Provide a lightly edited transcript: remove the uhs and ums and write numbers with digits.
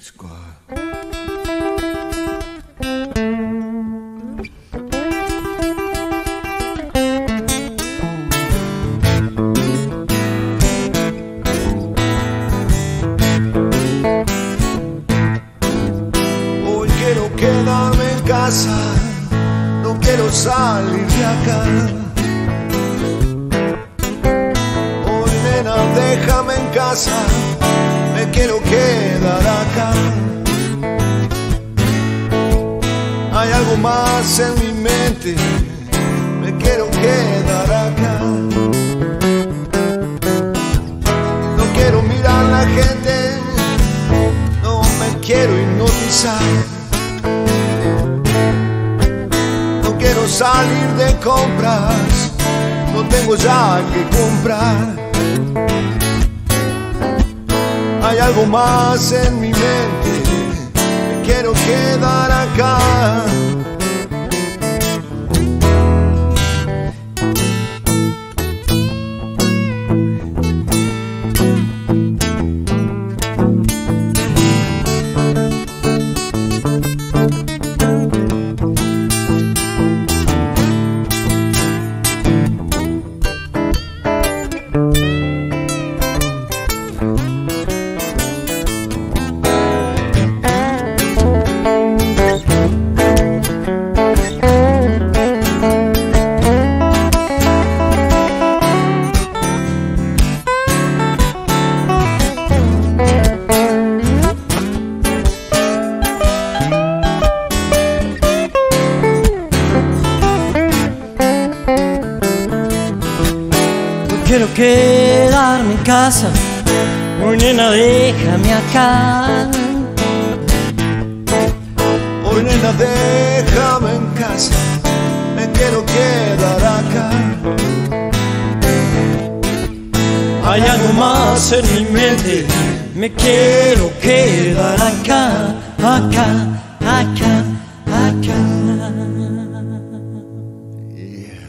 Squad. Hoy quiero quedarme en casa, no quiero salir de acá. Hoy nena, déjame en casa, me quiero quedar acá. Hay algo más en mi mente, me quiero quedar acá. No quiero mirar a la gente, no me quiero hipnotizar. No quiero salir de compras, no tengo ya que comprar. Hay algo más en mi mente, me quiero quedar acá. Quiero quedarme en casa, hoy nena déjame acá. Hoy nena déjame en casa, me quiero quedar acá. Hay algo más en mi mente, me quiero quedar acá, acá, acá, acá.